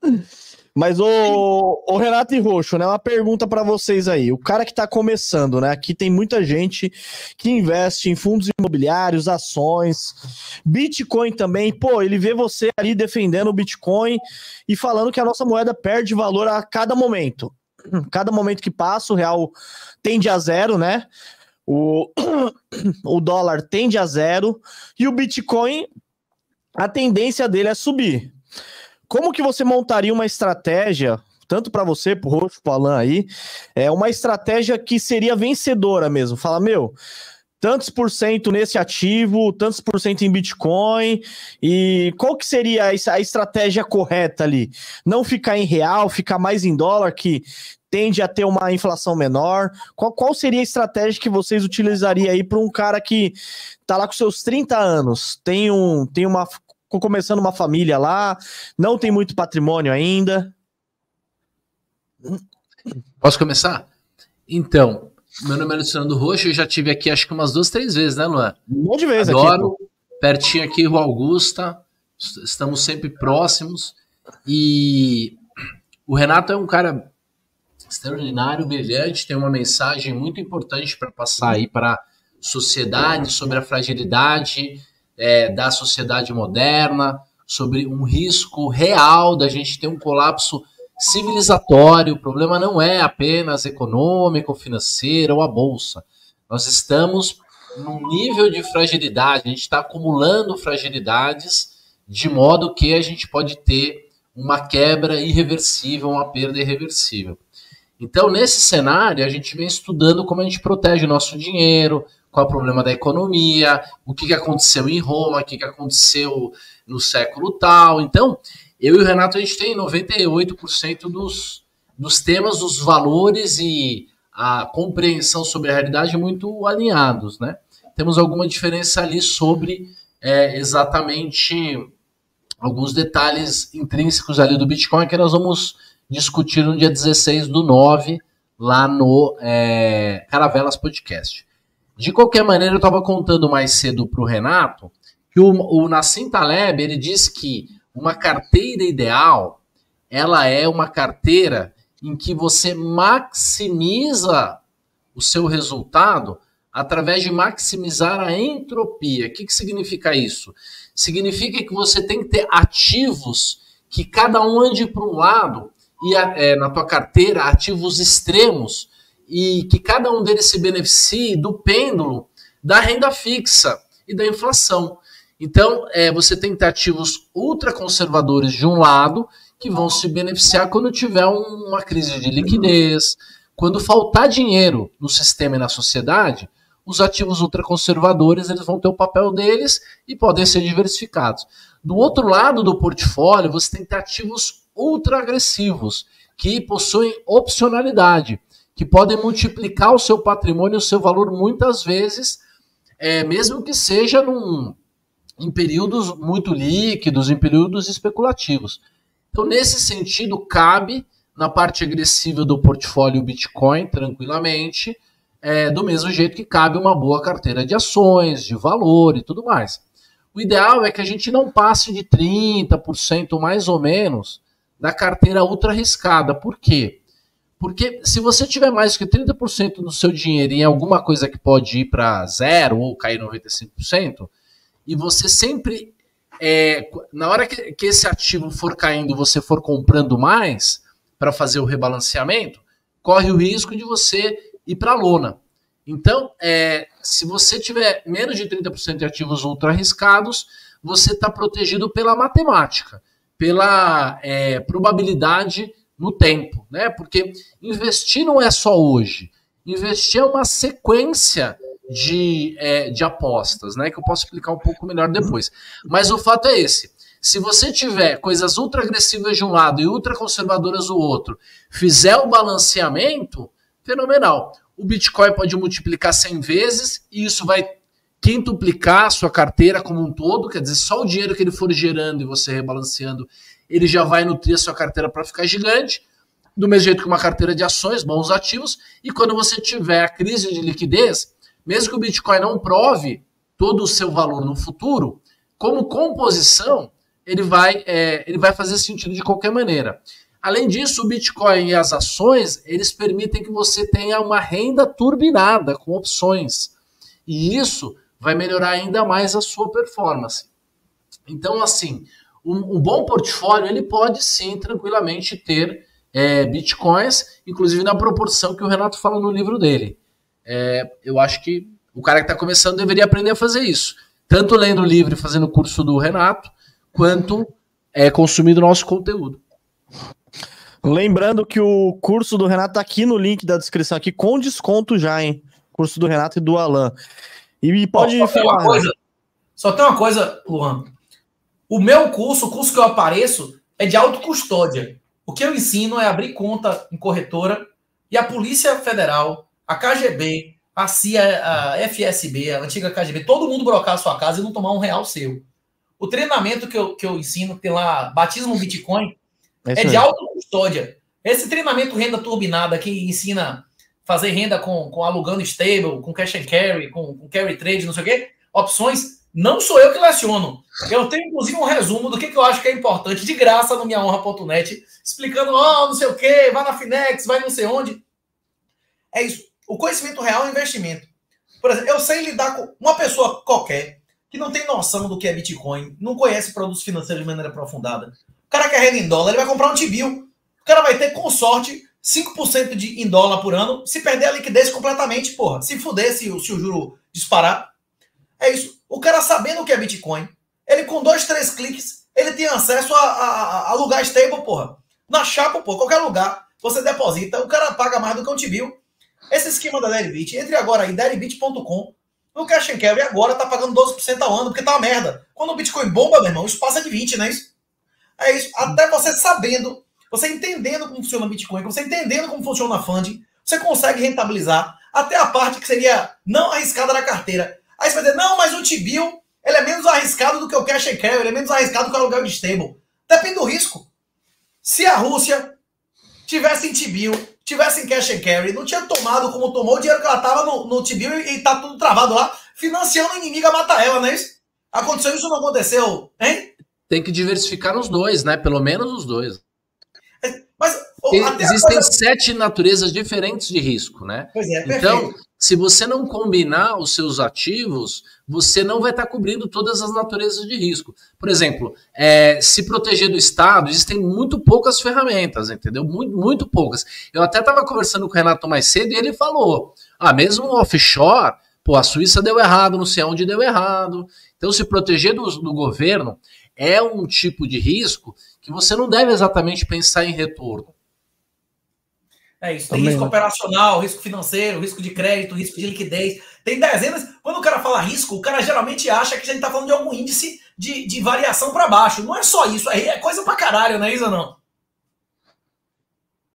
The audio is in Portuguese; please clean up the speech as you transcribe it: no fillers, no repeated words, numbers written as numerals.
Mas o Renato e Roxo, né? Uma pergunta para vocês aí. O cara que tá começando, né? Aqui tem muita gente que investe em fundos imobiliários, ações, Bitcoin também. Pô, ele vê você ali defendendo o Bitcoin e falando que a nossa moeda perde valor a cada momento. Cada momento que passa, o real tende a zero, né? O dólar tende a zero e o Bitcoin, a tendência dele é subir. Como que você montaria uma estratégia, tanto para você, pro Roxo, pro Alan aí, uma estratégia que seria vencedora mesmo? Fala, meu, tantos por cento nesse ativo, tantos por cento em Bitcoin, e qual que seria a estratégia correta ali? Não ficar em real, ficar mais em dólar, que tende a ter uma inflação menor. Qual seria a estratégia que vocês utilizariam aí para um cara que tá lá com seus 30 anos, começando uma família lá, não tem muito patrimônio ainda? Posso começar? Então, meu nome é Luciano Roxo, eu já tive aqui acho que umas 2, 3 vezes, né, Luan? Um monte de vezes. Adoro, aqui, pertinho aqui, Rua Augusta, estamos sempre próximos, e o Renato é um cara extraordinário, brilhante, tem uma mensagem muito importante para passar aí para a sociedade sobre a fragilidade da sociedade moderna, sobre um risco real da gente ter um colapso civilizatório. O problema não é apenas econômico, financeiro ou a bolsa. Nós estamos num nível de fragilidade, a gente está acumulando fragilidades de modo que a gente pode ter uma quebra irreversível, uma perda irreversível. Então, nesse cenário, a gente vem estudando como a gente protege o nosso dinheiro, qual é o problema da economia, o que aconteceu em Roma, o que aconteceu no século tal. Então, eu e o Renato, a gente tem 98% dos temas, dos valores e a compreensão sobre a realidade muito alinhados, né? Temos alguma diferença ali sobre exatamente alguns detalhes intrínsecos ali do Bitcoin que nós vamos discutir no dia 16/9 lá no Caravelas Podcast. De qualquer maneira, eu estava contando mais cedo para o Renato que o Nassim Taleb, ele diz que uma carteira ideal, ela é uma carteira em que você maximiza o seu resultado através de maximizar a entropia. O que significa isso? Significa que você tem que ter ativos que cada um ande para um lado e na tua carteira, ativos extremos, e que cada um deles se beneficie do pêndulo da renda fixa e da inflação. Então, você tem que ter ativos ultraconservadores de um lado, que vão se beneficiar quando tiver uma crise de liquidez, quando faltar dinheiro no sistema e na sociedade. Os ativos ultraconservadores, eles vão ter o papel deles e podem ser diversificados. Do outro lado do portfólio, você tem que ter ativos ultra-agressivos, que possuem opcionalidade, que podem multiplicar o seu patrimônio, o seu valor muitas vezes, mesmo que seja em períodos muito líquidos, em períodos especulativos. Então, nesse sentido, cabe na parte agressiva do portfólio Bitcoin, tranquilamente, do mesmo jeito que cabe uma boa carteira de ações, de valor e tudo mais. O ideal é que a gente não passe de 30%, mais ou menos, da carteira ultra arriscada. Por quê? Porque se você tiver mais que 30% do seu dinheiro em alguma coisa que pode ir para zero ou cair 95%, e você sempre, na hora que esse ativo for caindo, você for comprando mais para fazer o rebalanceamento, corre o risco de você ir para a lona. Então, se você tiver menos de 30% de ativos ultra arriscados, você está protegido pela matemática, pela probabilidade no tempo, né? Porque investir não é só hoje. Investir é uma sequência de apostas, né? Que eu posso explicar um pouco melhor depois. Mas o fato é esse. Se você tiver coisas ultra agressivas de um lado e ultra conservadoras do outro, fizer o balanceamento, fenomenal. O Bitcoin pode multiplicar 100 vezes e isso vai quintuplicar a sua carteira como um todo, quer dizer, só o dinheiro que ele for gerando e você rebalanceando, ele já vai nutrir a sua carteira para ficar gigante, do mesmo jeito que uma carteira de ações, bons ativos, e quando você tiver a crise de liquidez, mesmo que o Bitcoin não prove todo o seu valor no futuro, como composição, ele vai fazer sentido de qualquer maneira. Além disso, o Bitcoin e as ações, eles permitem que você tenha uma renda turbinada com opções. E isso vai melhorar ainda mais a sua performance. Então, assim, um bom portfólio, ele pode sim, tranquilamente ter Bitcoins, inclusive na proporção que o Renato fala no livro dele. Eu acho que o cara que está começando deveria aprender a fazer isso. Tanto lendo o livro e fazendo o curso do Renato, quanto consumindo nosso conteúdo. Lembrando que o curso do Renato tá aqui no link da descrição, aqui com desconto já, hein? Curso do Renato e do Alan. E pode falar. Só tem uma coisa, Luan. O meu curso, o curso que eu apareço, é de autocustódia. O que eu ensino é abrir conta em corretora e a Polícia Federal, a KGB, a CIA, a FSB, a antiga KGB, todo mundo brocar a sua casa e não tomar R$1 seu. O treinamento que eu ensino, tem lá, Batismo Bitcoin, é de autocustódia. Esse treinamento renda turbinada que ensina fazer renda com alugando stable, com cash and carry, com carry trade, não sei o quê, opções, não sou eu que leciono. Eu tenho, inclusive, um resumo do que eu acho que é importante, de graça, no minhahonra.net, explicando, não sei o quê, vai na Finex, vai não sei onde. É isso. O conhecimento real é um investimento. Por exemplo, eu sei lidar com uma pessoa qualquer que não tem noção do que é Bitcoin, não conhece produtos financeiros de maneira aprofundada. O cara quer renda em dólar, ele vai comprar um T-bill. O cara vai ter, com sorte, 5% em dólar por ano, se perder a liquidez completamente, porra. Se fuder, se o juro disparar. É isso. O cara sabendo o que é Bitcoin, ele com 2, 3 cliques, ele tem acesso a lugar stable, porra. Na chapa, porra, qualquer lugar, você deposita, o cara paga mais do que um T-bill. Esse esquema da Deribit, entre agora aí, deribit.com, no Cash and Carry agora tá pagando 12% ao ano, porque tá uma merda. Quando o Bitcoin bomba, meu irmão, isso passa de 20, não é isso? É isso. Até você sabendo, você entendendo como funciona o Bitcoin, você entendendo como funciona a funding, você consegue rentabilizar até a parte que seria não arriscada na carteira. Aí você vai dizer, não, mas o T-bill, ele é menos arriscado do que o Cash and Carry, ele é menos arriscado do que o aluguel de stable. Depende do risco. Se a Rússia tivesse em T-bill, tivesse em Cash and Carry, não tinha tomado como tomou o dinheiro que ela tava no T-bill e tá tudo travado lá, financiando a inimiga matar ela, não é isso? Aconteceu isso ou não aconteceu, hein? Tem que diversificar os dois, né? Pelo menos os dois. Mas existem 7 naturezas diferentes de risco, né? Pois é, então, se você não combinar os seus ativos, você não vai estar cobrindo todas as naturezas de risco. Por exemplo, se proteger do Estado, existem muito poucas ferramentas, entendeu? Muito poucas. Eu até estava conversando com o Renato mais cedo e ele falou, mesmo offshore, a Suíça deu errado, não sei onde deu errado. Então, se proteger do governo é um tipo de risco que você não deve exatamente pensar em retorno. É isso, tem risco operacional, risco financeiro, risco de crédito, risco de liquidez. Tem dezenas. Quando o cara fala risco, o cara geralmente acha que a gente está falando de algum índice de variação para baixo. Não é só isso, é coisa pra caralho, não é isso ou não?